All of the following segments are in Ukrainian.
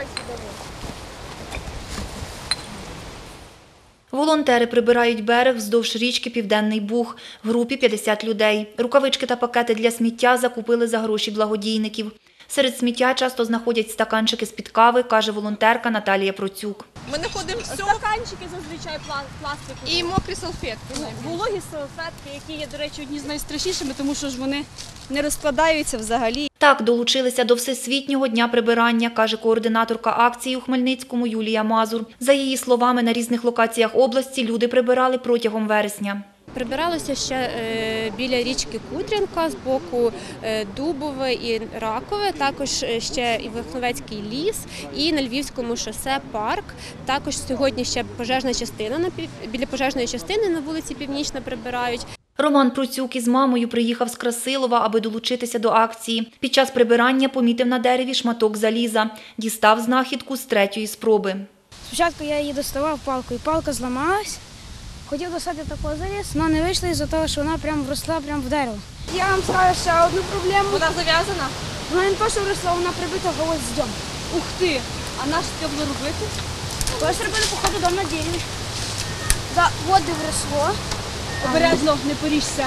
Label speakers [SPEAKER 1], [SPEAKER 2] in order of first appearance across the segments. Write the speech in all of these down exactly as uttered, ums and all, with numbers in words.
[SPEAKER 1] Волонтери прибирають берег вздовж річки Південний Буг. В групі п'ятдесят людей. Рукавички та пакети для сміття закупили за гроші благодійників. Серед сміття часто знаходять стаканчики з-під кави, каже волонтерка Наталія Процюк.
[SPEAKER 2] Ми знаходимо все.
[SPEAKER 3] Стаканчики зазвичай пластикові.
[SPEAKER 2] І мокрі салфетки.
[SPEAKER 3] Вологі салфетки, які є, до речі, одні з найстрашнішими, тому що ж вони не розкладаються взагалі.
[SPEAKER 1] Так долучилися до Всесвітнього дня прибирання, каже координаторка акції у Хмельницькому Юлія Мазур. За її словами, на різних локаціях області люди прибирали протягом вересня.
[SPEAKER 4] Прибиралося ще е, біля річки Кудрянка з боку е, Дубове і Ракове, також ще і Вихновецький ліс, і на Львівському шосе парк. Також сьогодні ще пожежна частина, на, біля пожежної частини на вулиці Північна прибирають.
[SPEAKER 1] Роман Процюк із мамою приїхав з Красилова, аби долучитися до акції. Під час прибирання помітив на дереві шматок заліза. Дістав знахідку з третьої спроби.
[SPEAKER 5] Спочатку я її доставав палкою, палка зламалась. Хотів достати такого заліз, але не вийшло із-за того, що вона прямо вросла прямо в дерево. Я вам скажу ще одну проблему.
[SPEAKER 2] Вона зав'язана?
[SPEAKER 5] Вона не то, що вросла, вона прибита гвоздем.
[SPEAKER 3] Ух ти! А наш це було робити?
[SPEAKER 5] Ось робили, походу, дом на дереві. Да, води вросло.
[SPEAKER 3] Обережно, не поріжся.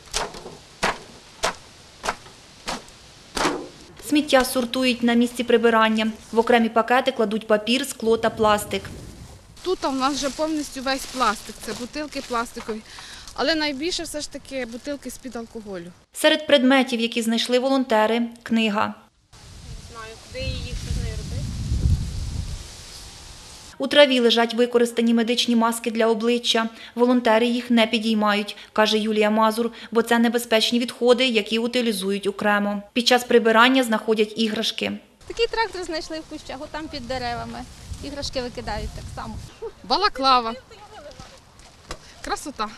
[SPEAKER 1] Сміття сортують на місці прибирання. В окремі пакети кладуть папір, скло та пластик.
[SPEAKER 2] Тут у нас вже повністю весь пластик, це бутилки пластикові. Але найбільше все ж таки бутилки з-під алкоголю.
[SPEAKER 1] Серед предметів, які знайшли волонтери – книга.
[SPEAKER 3] Не знаю, куди її, що з нею робити.
[SPEAKER 1] У траві лежать використані медичні маски для обличчя. Волонтери їх не підіймають, каже Юлія Мазур, бо це небезпечні відходи, які утилізують окремо. Під час прибирання знаходять іграшки.
[SPEAKER 6] Такий трактор знайшли в кущах, там під деревами. Іграшки викидають так само.
[SPEAKER 2] Балаклава. Красота.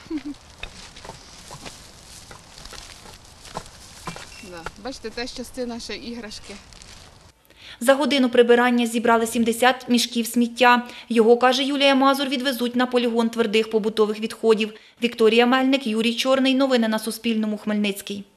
[SPEAKER 2] Да. Бачите, теж частина ще іграшки.
[SPEAKER 1] За годину прибирання зібрали сімдесят мішків сміття. Його, каже Юлія Мазур, відвезуть на полігон твердих побутових відходів. Вікторія Мельник, Юрій Чорний. Новини на Суспільному. Хмельницький.